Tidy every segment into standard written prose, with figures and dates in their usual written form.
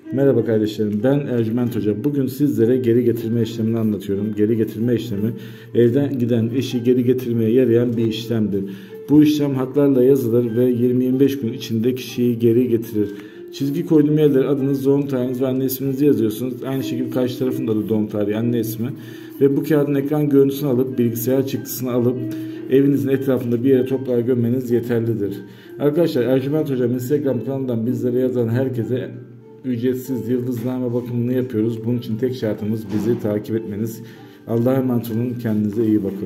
Merhaba kardeşlerim, ben Ercüment Hoca. Bugün sizlere geri getirme işlemini anlatıyorum. Geri getirme işlemi, evden giden eşi geri getirmeye yarayan bir işlemdir. Bu işlem harflerle yazılır ve 20-25 gün içinde kişiyi geri getirir. Çizgi koyduğum yerlere adınız, doğum tarihiniz ve anne isminizi yazıyorsunuz. Aynı şekilde karşı tarafında da doğum tarihi, anne ismi. Ve bu kağıdın ekran görüntüsünü alıp, bilgisayar çıktısını alıp evinizin etrafında bir yere toprağa gömmeniz yeterlidir. Arkadaşlar, Ercüment Hocam Instagram kanalından bizlere yazan herkese ücretsiz yıldızname bakımını yapıyoruz. Bunun için tek şartımız bizi takip etmeniz. Allah'a emanet olun. Kendinize iyi bakın.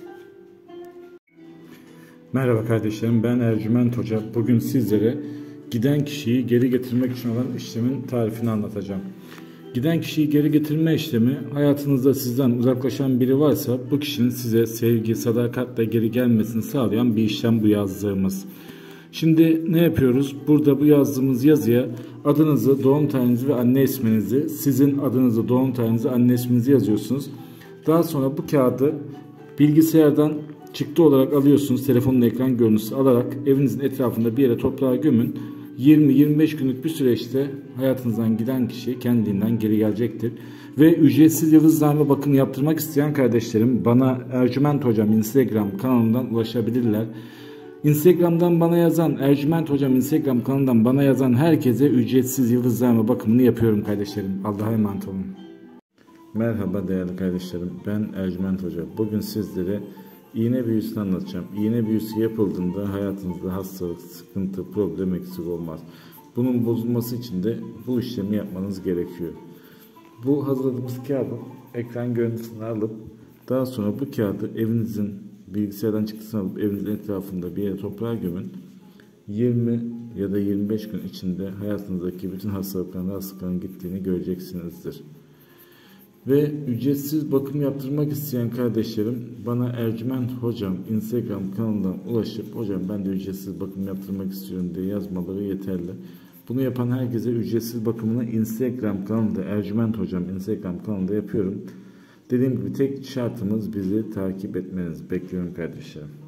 Merhaba kardeşlerim. Ben Ercüment Hoca. Bugün sizlere giden kişiyi geri getirmek için olan işlemin tarifini anlatacağım. Giden kişiyi geri getirme işlemi, hayatınızda sizden uzaklaşan biri varsa bu kişinin size sevgi, sadakatle geri gelmesini sağlayan bir işlem bu yazdığımız. Şimdi ne yapıyoruz? Burada bu yazdığımız yazıya adınızı, doğum tarihinizi ve anne isminizi, sizin adınızı, doğum tarihinizi, anne isminizi yazıyorsunuz. Daha sonra bu kağıdı bilgisayardan çıktı olarak alıyorsunuz. Telefonun ekran görüntüsü alarak evinizin etrafında bir yere toprağa gömün. 20-25 günlük bir süreçte hayatınızdan giden kişi kendiliğinden geri gelecektir. Ve ücretsiz yıldızname bakımı yaptırmak isteyen kardeşlerim bana Ercüment Hocam Instagram kanalından ulaşabilirler. Instagram'dan bana yazan, Ercüment Hocam Instagram kanalından bana yazan herkese ücretsiz yıldızname bakımını yapıyorum kardeşlerim. Allah'a emanet olun. Merhaba değerli kardeşlerim. Ben Ercüment Hoca. Bugün sizlere iğne büyüsünü anlatacağım. İğne büyüsü yapıldığında hayatınızda hastalık, sıkıntı, problem eksik olmaz. Bunun bozulması için de bu işlemi yapmanız gerekiyor. Bu hazırladığımız kağıdın ekran görüntüsünü alıp daha sonra bu kağıdı evinizin bilgisayardan çıktısını alıp evinizin etrafında bir yere toprağa gömün. 20 ya da 25 gün içinde hayatınızdaki bütün hastalıkların gittiğini göreceksinizdir. Ve ücretsiz bakım yaptırmak isteyen kardeşlerim bana Ercüment Hocam Instagram kanalından ulaşıp hocam ben de ücretsiz bakım yaptırmak istiyorum diye yazmaları yeterli. Bunu yapan herkese ücretsiz bakımını Instagram kanalında Ercüment Hocam Instagram kanalında yapıyorum. Dediğim gibi tek şartımız bizi takip etmeniz. Bekliyorum kardeşlerim.